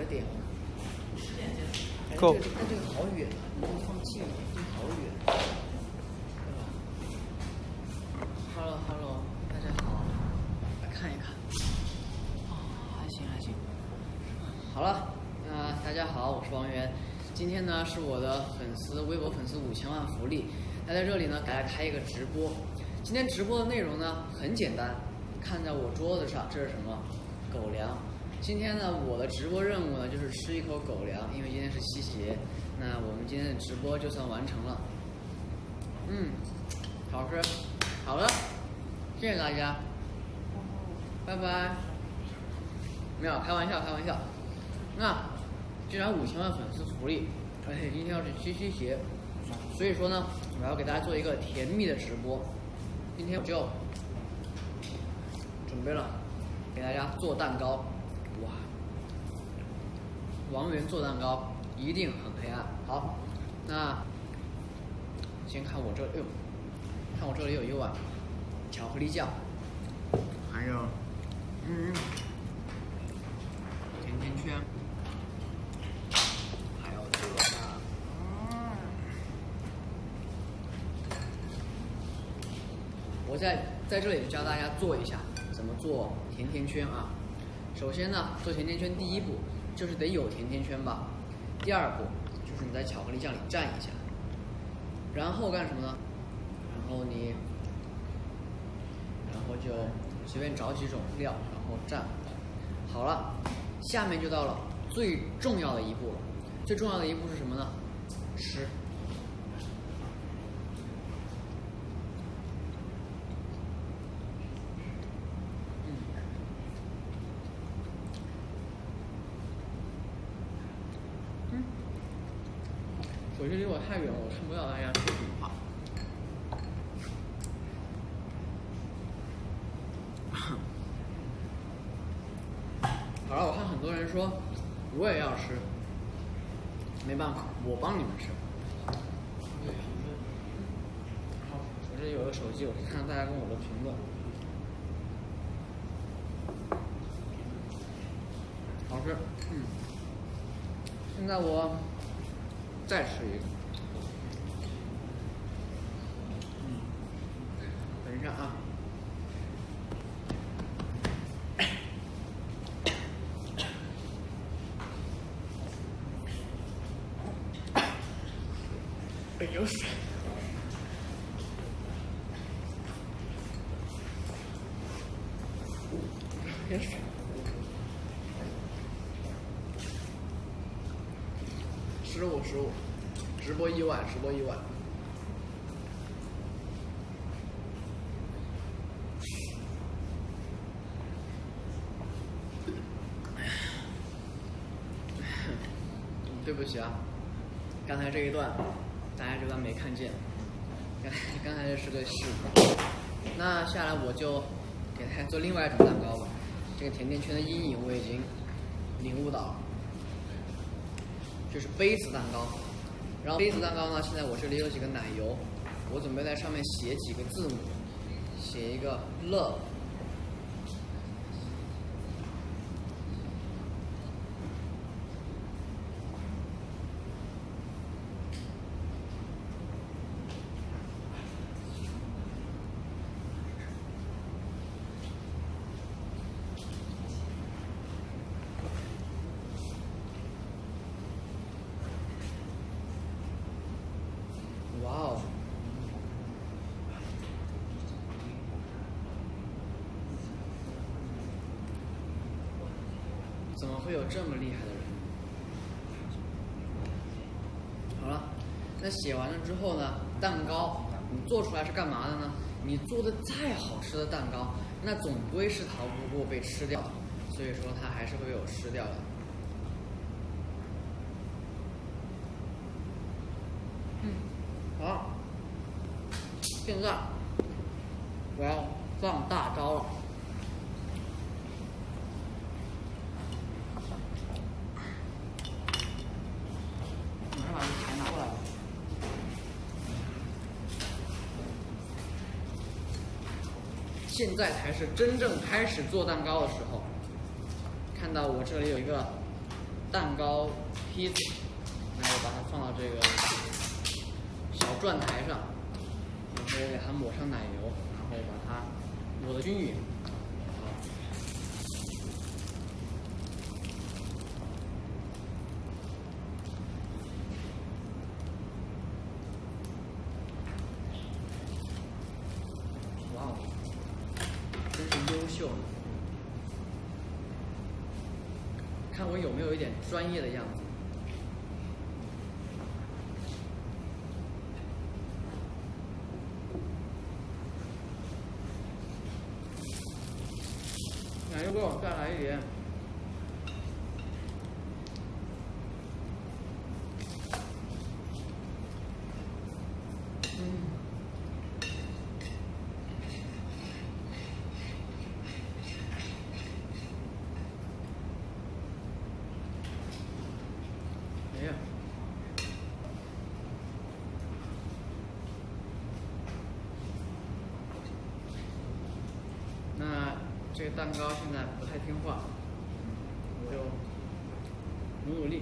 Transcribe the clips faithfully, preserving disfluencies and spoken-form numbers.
点了？ 十点见。 够。但这个好远啊！你这放近了，这好远，对吧 ？Hello Hello， 大家好，来看一看。哦，还行还行。好了，那、呃、大家好，我是王源。今天呢是我的粉丝微博粉丝五千万福利，那在这里呢给大家开一个直播。今天直播的内容呢很简单，看在我桌子上，这是什么？狗粮。今天呢我的直播任务呢就是吃一口狗粮，因为今天是七夕节，那我们今天的直播就算完成了。嗯，好吃。好了，谢谢大家，拜拜。没有开玩笑，开玩笑。那既然五千万粉丝福利，而且今天要是七夕节，所以说呢，我要给大家做一个甜蜜的直播。今天我就准备了给大家做蛋糕，哇！王源做蛋糕一定很黑暗。好，那先看我这，哎呦，看我这里有一碗巧克力酱，还有，嗯，甜甜圈。我在在这里就教大家做一下怎么做甜甜圈啊。首先呢，做甜甜圈第一步就是得有甜甜圈吧。第二步就是你在巧克力酱里蘸一下，然后干什么呢？然后你，然后就随便找几种料，然后蘸。好了，下面就到了最重要的一步了。最重要的一步是什么呢？吃。手机离我太远了，我看不到大家说什么话。好了，我看很多人说我也要吃，没办法，我帮你们吃。好，我这有个手机，我看看大家跟我的评论。好吃，嗯。现在我再吃一个。嗯，等一下啊。哎呦水！别水！失误失误，直播意外，直播意外。对不起啊，刚才这一段大家这段没看见，刚才刚才这是个事故。那下来我就给大家做另外一种蛋糕吧。这个甜甜圈的阴影我已经领悟到了。就是杯子蛋糕，然后杯子蛋糕呢，现在我这里有几个奶油，我准备在上面写几个字母，写一个 love， 哇哦！怎么会有这么厉害的人？好了，那写完了之后呢，蛋糕你做出来是干嘛的呢？你做的再好吃的蛋糕，那总归是逃不过被吃掉的，所以说它还是会被我吃掉的。嗯，好。现在我要放大招了，马上把这钱拿过来吧。现在才是真正开始做蛋糕的时候。看到我这里有一个蛋糕坯子，然后把它放到这个小转台上，然后我给它抹上奶油，然后把它抹得均匀。哇哦，真是优秀！看我有没有一点专业的样子。奶油给我再来一点。嗯。哎呀。那这个蛋糕现在不太听话，我就努努力。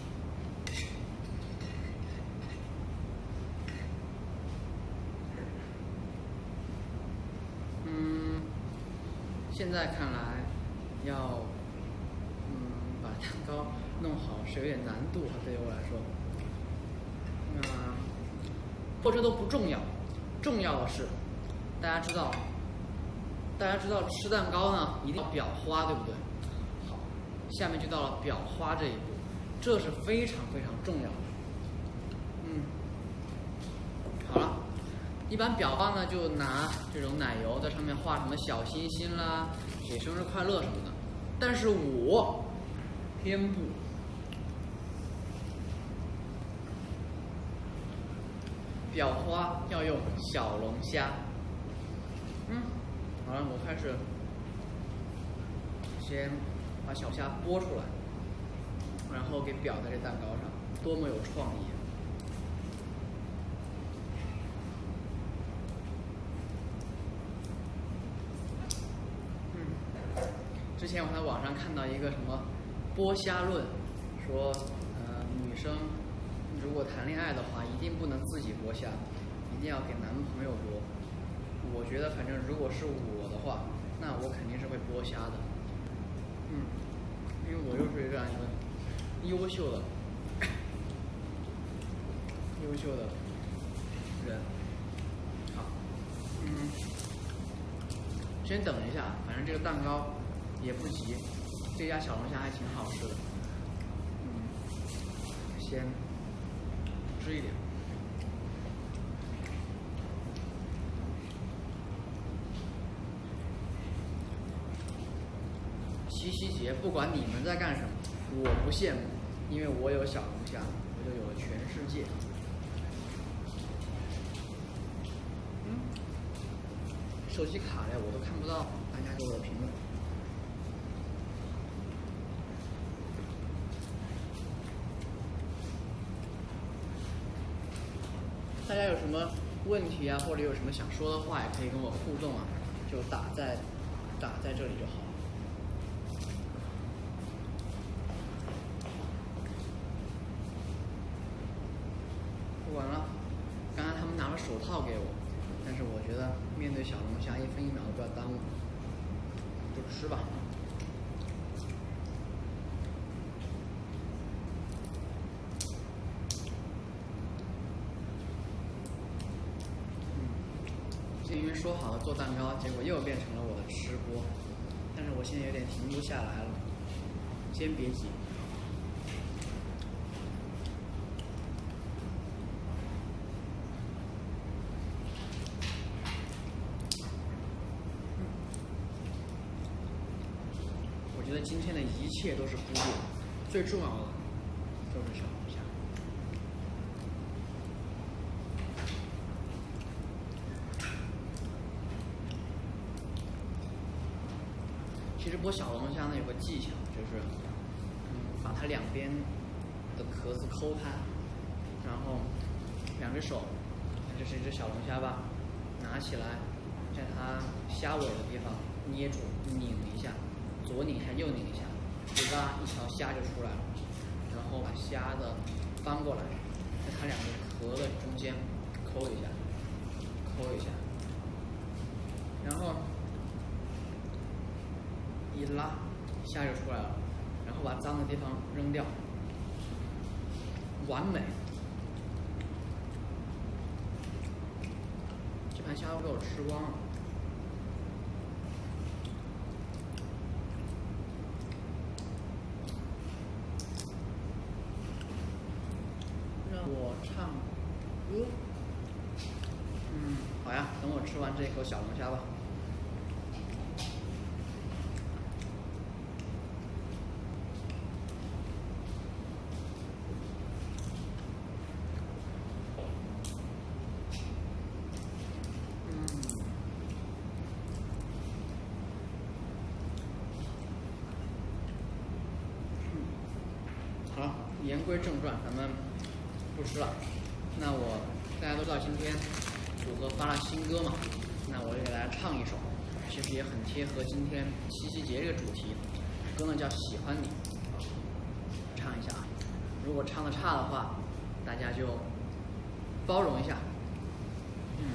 嗯，现在看来要嗯把蛋糕弄好是有点难度啊，对于我来说。那或者都不重要，重要的是大家知道。大家知道吃蛋糕呢，一定要裱花，对不对？好，下面就到了裱花这一步，这是非常非常重要的。嗯，好了，一般裱花呢，就拿这种奶油在上面画什么小星星啦，写生日快乐什么的。但是我偏不，裱花要用小龙虾。嗯。好了，我开始先把小虾剥出来，然后给裱在这蛋糕上，多么有创意！嗯，之前我在网上看到一个什么剥虾论，说呃女生如果谈恋爱的话，一定不能自己剥虾，一定要给男朋友剥。我觉得，反正如果是我的话，那我肯定是会剥虾的。嗯，因为我就是这样一个优秀的、优秀的人。好，嗯，先等一下，反正这个蛋糕也不急，这家小龙虾还挺好吃的。嗯，先吃一点。七夕节，不管你们在干什么，我不羡慕，因为我有小龙虾，我就有了全世界。嗯，手机卡了，我都看不到大家给我的评论。大家有什么问题啊，或者有什么想说的话，也可以跟我互动啊，就打在打在这里就好。不管了，刚刚他们拿了手套给我，但是我觉得面对小龙虾，一分一秒都不要耽误，就吃吧。嗯，因为说好了做蛋糕，结果又变成了我的吃播，但是我现在有点停不下来了，先别急。我觉得今天的一切都是铺垫，最重要的就是小龙虾。其实剥小龙虾呢有个技巧，就是嗯把它两边的壳子抠开，然后两只手，这是一只小龙虾吧，拿起来，在它虾尾的地方捏住，拧一下。左拧一下，右拧一下，嘴巴一条虾就出来了。 虾的翻过来，在它两个壳的中间抠一下，抠一下，然后一拉，虾就出来了，然后把脏的地方扔掉，完美。这盘虾都被我吃光了。让我唱歌。嗯，好呀，等我吃完这口小龙虾吧。好，言归正传，咱们不吃了。那我大家都知道今天组合发了新歌嘛，那我就给大家唱一首，其实也很贴合今天七夕节这个主题。歌呢叫《喜欢你》，唱一下啊。如果唱的差的话，大家就包容一下。嗯。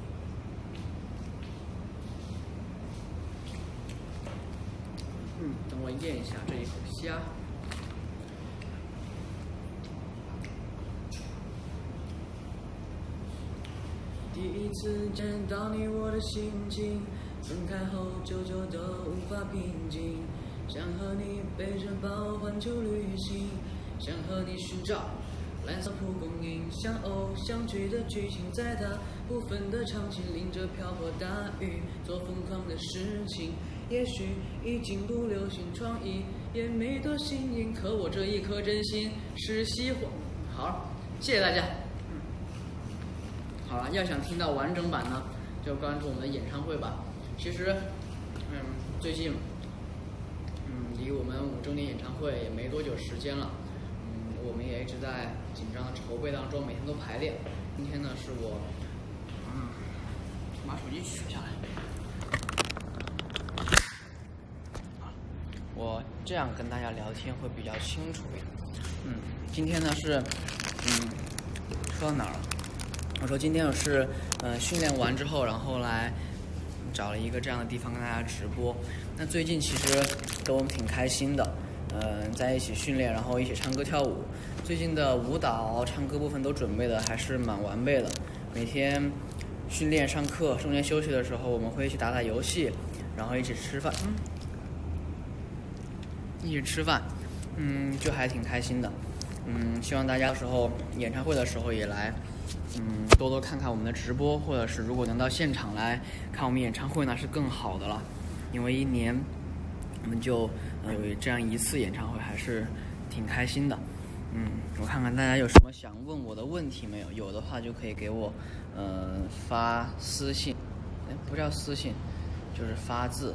嗯，等我咽一下这一口虾。第一次见到你，我的心情分开后久久都无法平静，想和你背着包环球旅行，想和你寻找蓝色蒲公英，像偶像剧的剧情，在大部分的场景淋着瓢泼大雨，做疯狂的事情，也许已经不流行，创意也没多新颖，可我这一颗真心是喜欢。好，谢谢大家。好了，要想听到完整版呢，就关注我们的演唱会吧。其实，嗯，最近，嗯，离我们五周年演唱会也没多久时间了，嗯，我们也一直在紧张的筹备当中，每天都排练。今天呢，是我，嗯，把手机取下来。我这样跟大家聊天会比较清楚一点。嗯，今天呢是，嗯，说到哪儿了？我说今天我是呃训练完之后，然后来找了一个这样的地方跟大家直播。那最近其实都挺开心的，嗯、呃，在一起训练，然后一起唱歌跳舞。最近的舞蹈、唱歌部分都准备的还是蛮完备的。每天训练、上课，中间休息的时候，我们会一起打打游戏，然后一起吃饭，嗯，一起吃饭，嗯，就还挺开心的。嗯，希望大家到时候演唱会的时候也来。嗯，多多看看我们的直播，或者是如果能到现场来看我们演唱会，那是更好的了。因为一年我们就呃有这样一次演唱会，还是挺开心的。嗯，我看看大家有什么想问我的问题没有？有的话就可以给我呃发私信，哎，不叫私信，就是发字。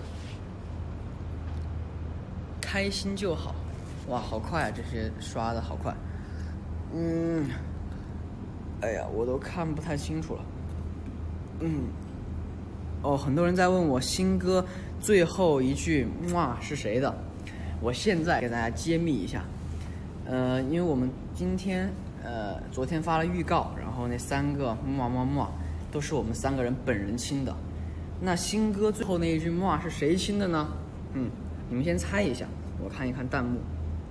开心就好，哇，好快啊！这些刷的好快。嗯。哎呀，我都看不太清楚了。嗯，哦，很多人在问我新歌最后一句“哇”是谁的，我现在给大家揭秘一下。呃，因为我们今天呃昨天发了预告，然后那三个“哇哇哇”都是我们三个人本人亲的。那新歌最后那一句“哇”是谁亲的呢？嗯，你们先猜一下，我看一看弹幕。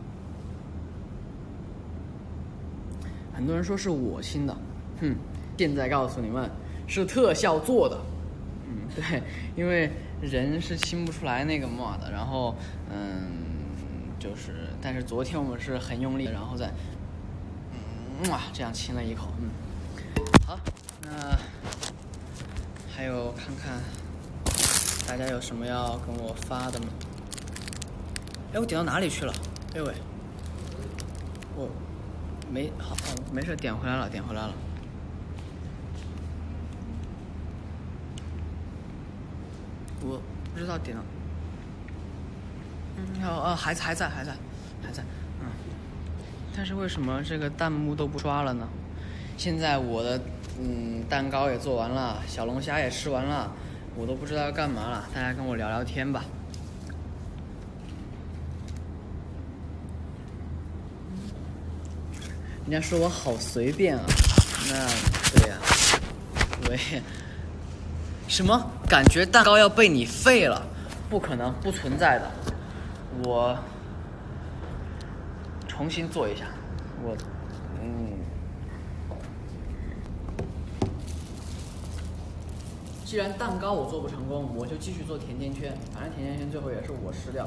很多人说是我亲的，哼，现在告诉你们是特效做的，嗯，对，因为人是亲不出来那个嘛的，然后嗯，就是，但是昨天我们是很用力，然后再，嗯哇，这样亲了一口，嗯，好，那还有看看大家有什么要跟我发的吗？哎，我点到哪里去了？哎喂，我。没好，哦，没事，点回来了，点回来了。我不知道点了。嗯，哦哦，还还在，还在，还在，嗯。但是为什么这个弹幕都不刷了呢？现在我的嗯蛋糕也做完了，小龙虾也吃完了，我都不知道要干嘛了。大家跟我聊聊天吧。 人家说我好随便啊，那对呀、啊，我也什么感觉蛋糕要被你废了？不可能，不存在的。我重新做一下，我嗯，既然蛋糕我做不成功，我就继续做甜甜圈，反正甜甜圈最后也是我吃掉。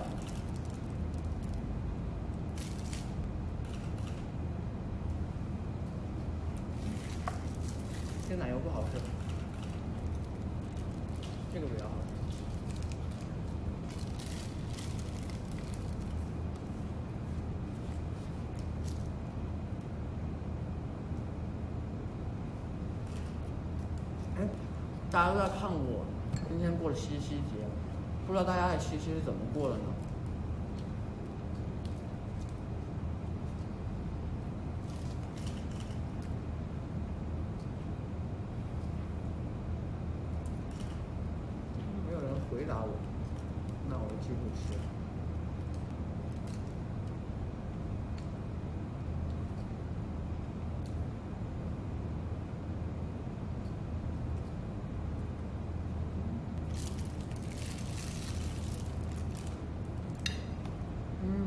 这个奶油不好吃，这个比较好吃。哎，大家都在看我今天过的七夕节，不知道大家的七夕是怎么过的呢？没有人回答我，那我就继续吃。嗯，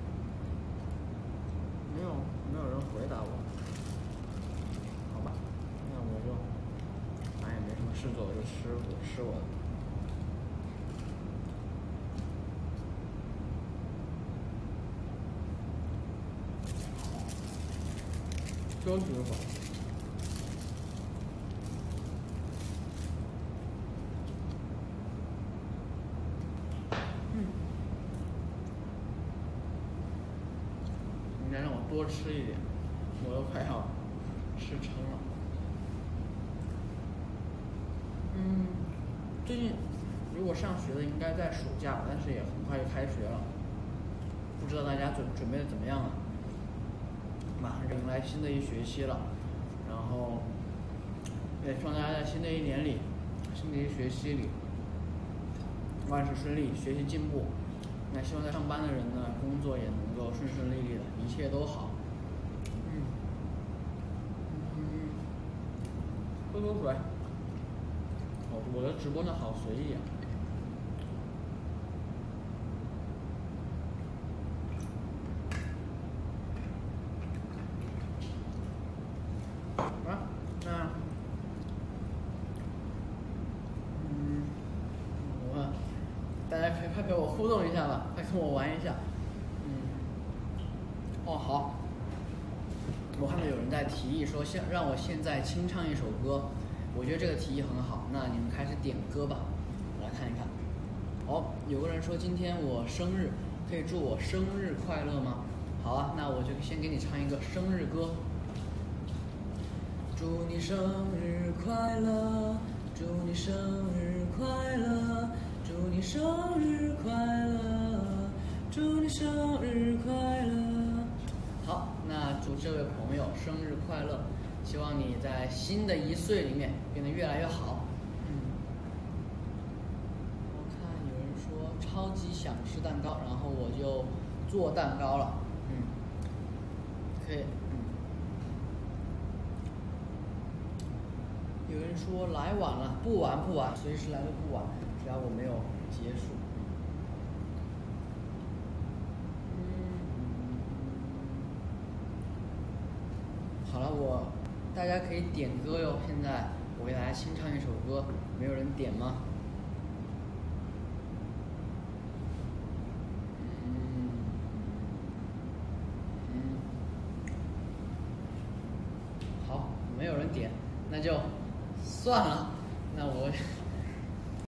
没有没有人回答我，好吧，那我就反正也没什么事做，我就吃我吃我的。休息一会儿。嗯，应该让我多吃一点，我都快要吃撑了。嗯，最近如果上学的应该在暑假，但是也很快就开学了，不知道大家准准备的怎么样了？马上就迎来新的一学期了，然后也希望大家在新的一年里、新的一学期里万事顺利，学习进步。那希望在上班的人呢，工作也能够顺顺利利的，一切都好。嗯嗯，喝口水。我我的直播呢好随意啊。啊，那嗯，我大家可以快陪我互动一下吧，快跟我玩一下。嗯，哦好，我看到有人在提议说，现让我现在清唱一首歌，我觉得这个提议很好。那你们开始点歌吧，我来看一看。哦，有个人说今天我生日，可以祝我生日快乐吗？好啊，那我就先给你唱一个生日歌。祝你生日快乐，祝你生日快乐，祝你生日快乐，祝你生日快乐。好，那祝这位朋友生日快乐，希望你在新的一岁里面变得越来越好。嗯，我看有人说超级想吃蛋糕，然后我就做蛋糕了。嗯，可以。有人说来晚了，不晚不晚，随时来都不晚，只要我没有结束。嗯，好了，我大家可以点歌哟。现在我给大家清唱一首歌，没有人点吗？嗯嗯，好，没有人点，那就算了，那我